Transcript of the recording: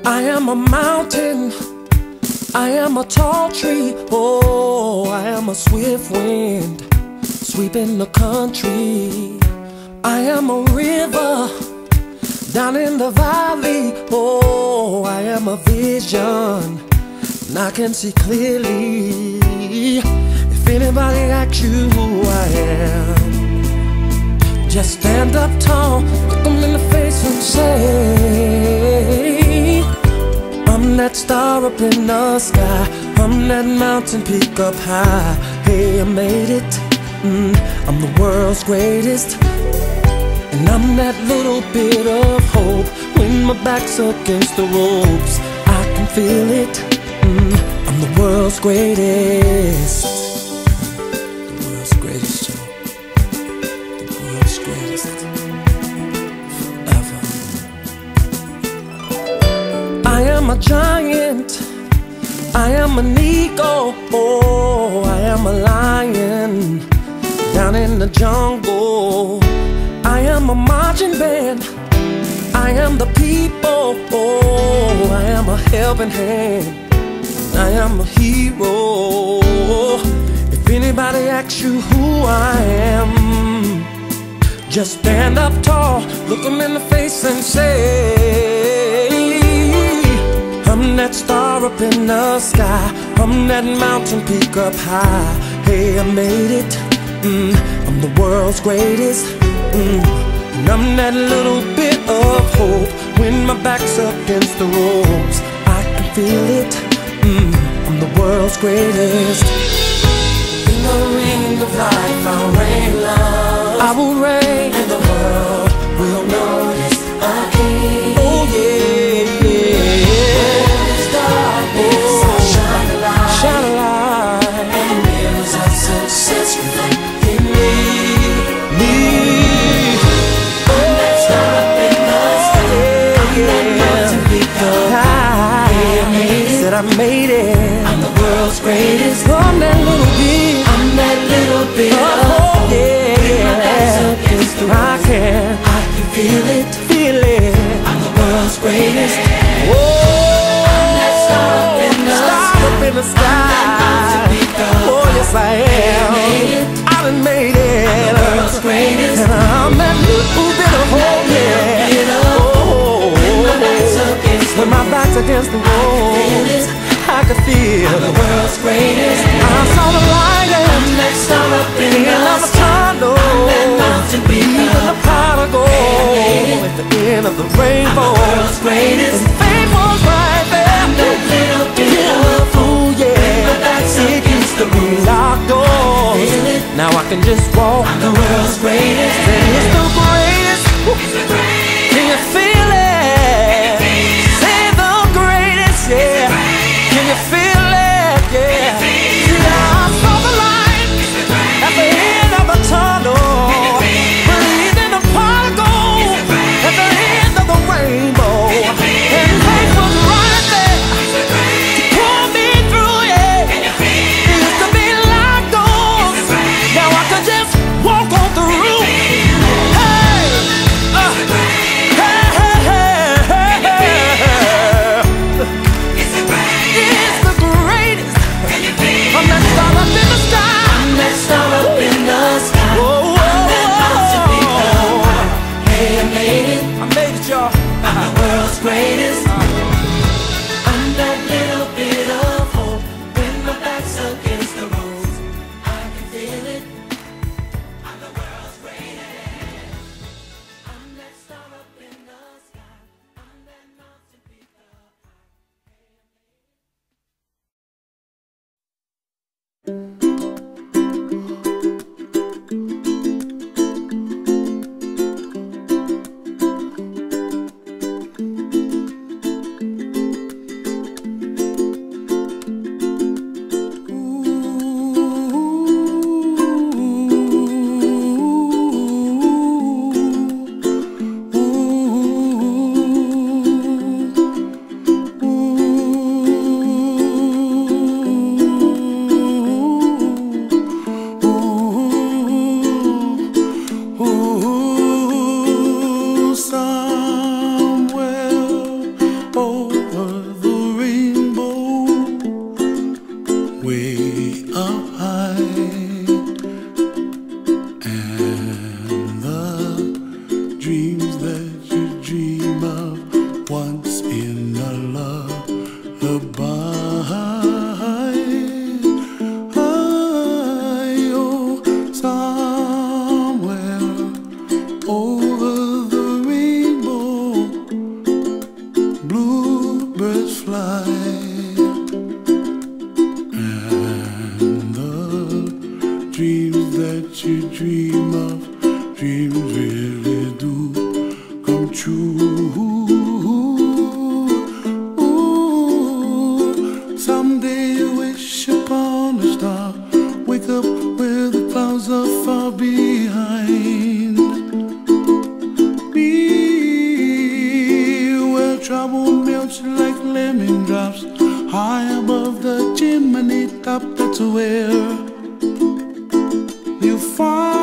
I am a mountain, I am a tall tree, oh, I am a swift wind sweeping the country. I am a river down in the valley, oh, I am a vision and I can see clearly. If anybody asks you who I am, just stand up tall, look them in the face and say, I'm that star up in the sky, I'm that mountain peak up high. Hey, I made it, I'm the world's greatest. And I'm that little bit of hope when my back's against the ropes. I can feel it, I'm the world's greatest. The world's greatest, Joe. The world's greatest. Forever. I am a giant, I am an eagle, oh, I am a lion down in the jungle. I am a marching band, I am the people, oh, I am a helping hand, I am a hero. If anybody asks you who I am, just stand up tall, look them in the face and say, I'm that star up in the sky, I'm that mountain peak up high. Hey, I made it, I'm the world's greatest. And I'm that little bit of hope when my back's against the ropes. I can feel it, I'm the world's greatest. In the ring of life I'll reign love, I will reign, and the world will notice a king. Oh yeah, yeah. There's darkness, I'll shine a light, shine a light, and mirrors of success reflect in me. I made it, I'm the world's greatest. I'm that little bit, I'm that little bit of hope, yeah. I can feel it, feel it. I'm the world's greatest. Whoa, I'm that star up in the sky. Oh yes I am, I done made it. I'm the world's greatest. And I'm that little bit of hope, yeah. Oh, when my back's against the wall, I can feel I'm the world's greatest. I saw the light and I'm that star up in the tunnel. I'm that mountain peak, even the pot of gold at the end of the rainbow. I'm the world's greatest. And fate was right there. I'm that little bit of fool, yeah. When my back's against the room, locked doors. Now I can just walk. I'm the world's greatest. And it's the greatest. It's the greatest. Can you feel it? Say the greatest, yeah. Can you feel it? Yeah. See, I saw the light at the end of the tunnel. Believed in the pot of gold at the end of the rainbow. And faith was right there to pull me through, yeah. It used to be like doors. Now I can just walk on through. Hey, greatest. I'm that little bit of hope when my back's against the ropes. I can feel it. I'm the world's greatest. I'm that star up in the sky. I'm that mountain peak up over high above the chimney top, that's where you find